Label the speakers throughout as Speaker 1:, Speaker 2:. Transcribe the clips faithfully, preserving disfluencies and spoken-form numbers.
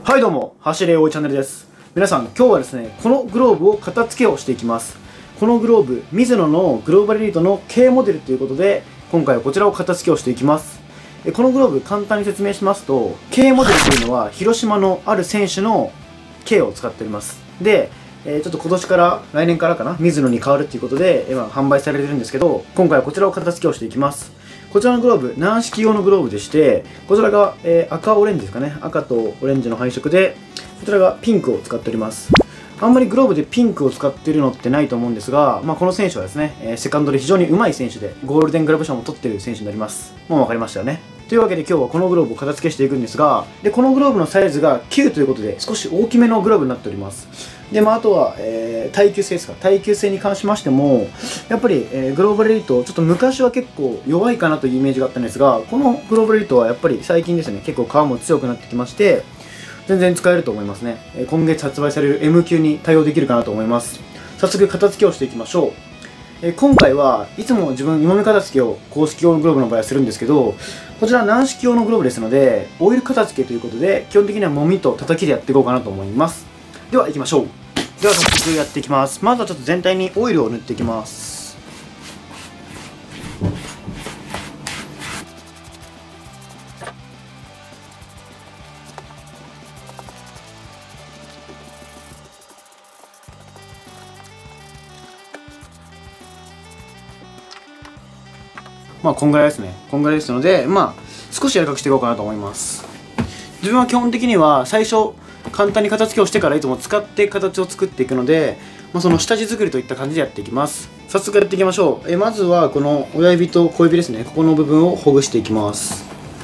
Speaker 1: はいどうも、走れおいチャンネルです。皆さん、今日はですね、このグローブを片付けをしていきます。このグローブ、ミズノのグローバルエリートの K モデルということで、今回はこちらを片付けをしていきます。このグローブ、簡単に説明しますと、K モデルというのは、広島のある選手の K を使っております。で、えー、ちょっと今年から、来年からかな、ミズノに変わるということで、今販売されてるんですけど、今回はこちらを片付けをしていきます。こちらのグローブ、軟式用のグローブでして、こちらが、えー、赤オレンジですかね。赤とオレンジの配色で、こちらがピンクを使っております。あんまりグローブでピンクを使っているのってないと思うんですが、まあ、この選手はですね、えー、セカンドで非常に上手い選手で、ゴールデングラブ賞も取っている選手になります。もう分かりましたよね。というわけで今日はこのグローブを片付けしていくんですが、で、このグローブのサイズがきゅうということで、少し大きめのグローブになっております。で、まあ、あとは、えー、耐久性ですか。耐久性に関しましても、やっぱり、えー、グローバルエリート、ちょっと昔は結構弱いかなというイメージがあったんですが、このグローバルエリートはやっぱり最近ですね、結構皮も強くなってきまして、全然使えると思いますね。えー、今月発売される エム 級に対応できるかなと思います。早速片付けをしていきましょう。えー、今回はいつも自分、今目片付けを公式用のグローブの場合はするんですけど、こちら軟式用のグローブですので、オイル片付けということで、基本的には揉みと叩きでやっていこうかなと思います。では行きましょう。では早速やっていきます。まずはちょっと全体にオイルを塗っていきます。まあこんぐらいですね。こんぐらいですので、まあ少し柔らかくしていこうかなと思います。自分は基本的には最初簡単に片付けをしてからいつも使って形を作っていくので、まあ、その下地作りといった感じでやっていきます。早速やっていきましょう。えまずはこの親指と小指ですね、ここの部分をほぐしていきます。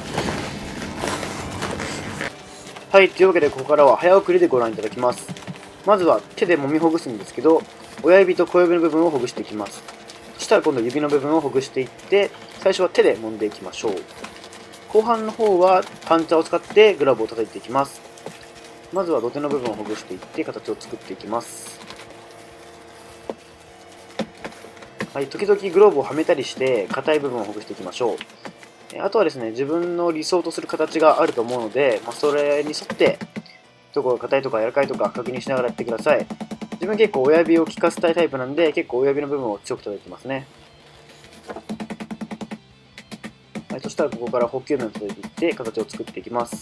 Speaker 1: はい、というわけでここからは早送りでご覧いただきます。まずは手で揉みほぐすんですけど、親指と小指の部分をほぐしていきます。そしたら今度指の部分をほぐしていって、最初は手で揉んでいきましょう。後半の方はパンチャーを使ってグラブを叩いていきます。まずは土手の部分をほぐしていって形を作っていきます。はい、時々グローブをはめたりして硬い部分をほぐしていきましょう。あとはですね、自分の理想とする形があると思うので、まあ、それに沿ってどこが硬いとか柔らかいとか確認しながらやってください。自分結構親指を効かせたいタイプなんで、結構親指の部分を強く叩いてますね。はい、そしたらここから補給面を叩いていって形を作っていきます。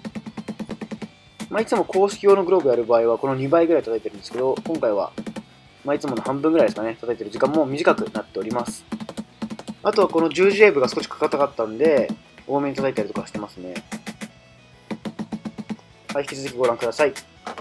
Speaker 1: まあ、いつも公式用のグローブやる場合はこのにばいぐらい叩いてるんですけど、今回は、まあ、いつもの半分ぐらいですかね、叩いてる時間も短くなっております。あとはこの十字エイブが少しかたかったんで、多めに叩いたりとかしてますね。はい、引き続きご覧ください。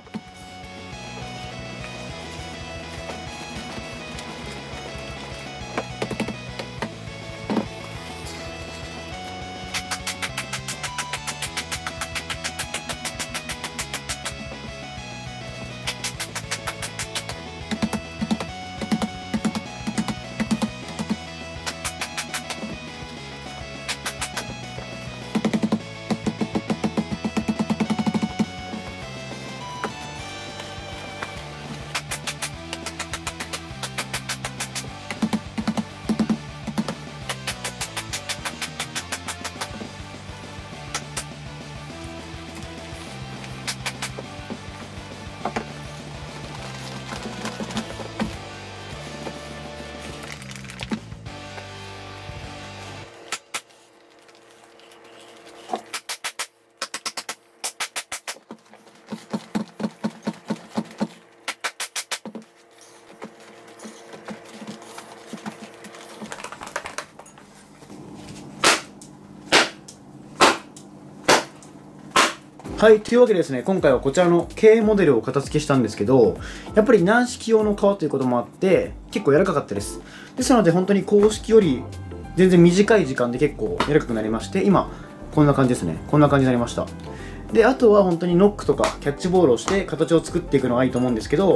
Speaker 1: はい、というわけでですね、今回はこちらの K モデルを片付けしたんですけど、やっぱり軟式用の皮ということもあって、結構柔らかかったです。ですので、本当に公式より全然短い時間で結構柔らかくなりまして、今、こんな感じですね。こんな感じになりました。で、あとは本当にノックとかキャッチボールをして形を作っていくのがいいと思うんですけど、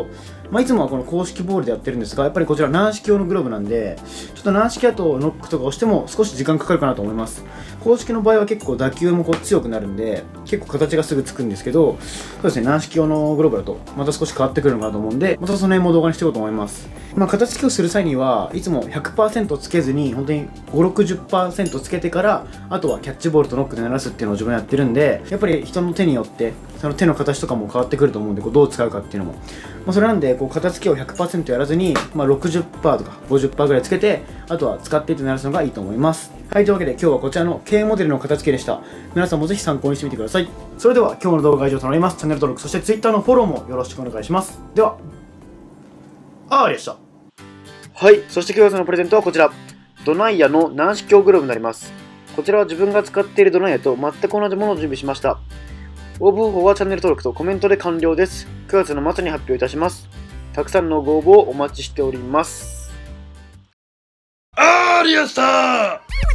Speaker 1: まあ、いつもはこの公式ボールでやってるんですが、やっぱりこちら軟式用のグローブなんで、ちょっと軟式だとノックとか押しても少し時間かかるかなと思います。公式の場合は結構打球もこう強くなるんで、結構形がすぐつくんですけど、そうですね、軟式用のグローブだとまた少し変わってくるのかなと思うんで、またその辺も動画にしていこうと思います。まあ、形付けをする際にはいつも ひゃくパーセント つけずに、本当にご、ろくじゅっパーセント つけてから、あとはキャッチボールとノックで鳴らすっていうのを自分やってるんで、やっぱり人の手によって、その手の形とかも変わってくると思うんで、こうどう使うかっていうのも。まあ、それなんで、こう片付けを ひゃくパーセント やらずに、まあ、ろくじゅっパーセント とか ごじゅっパーセント ぐらいつけて、あとは使っていって鳴らすのがいいと思います。はい、というわけで今日はこちらの軽モデルの片付けでした。皆さんもぜひ参考にしてみてください。それでは今日の動画が以上となります。チャンネル登録、そして Twitter のフォローもよろしくお願いします。では、あーりでした。はい、そして今日のプレゼントはこちら。ドナイヤの軟式用グローブになります。こちらは自分が使っているドナイヤと全く同じものを準備しました。応募方法はチャンネル登録とコメントで完了です。くがつの末に発表いたします。たくさんのご応募をお待ちしております。
Speaker 2: ありやしたー